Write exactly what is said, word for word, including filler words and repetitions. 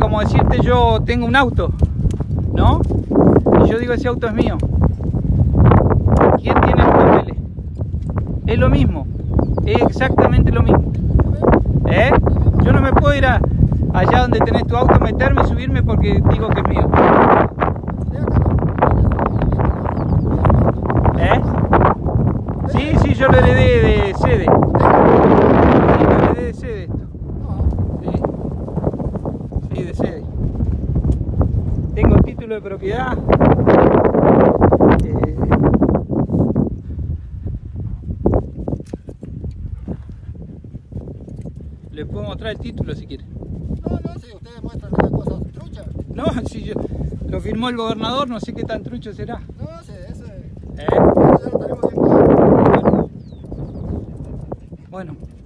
como decirte yo tengo un auto, ¿no? Y yo digo ese auto es mío. ¿Quién tiene los papeles? Es lo mismo, es exactamente lo mismo. ¿Eh? Yo no me puedo ir a, allá donde tenés tu auto, meterme y subirme porque digo que es mío. ¿Eh? Sí, sí, yo lo heredé de sede. Sí, lo heredé de sede esto. Sí, sí, de sede. Tengo título de propiedad. Eh, Le puedo mostrar el título si quiere. No, no, si ustedes muestran las cosas truchas. No, si yo, lo firmó el gobernador, no sé qué tan trucho será. No, sí, ese. ¿Eh? Eso ya lo tenemos bien claro. Bueno.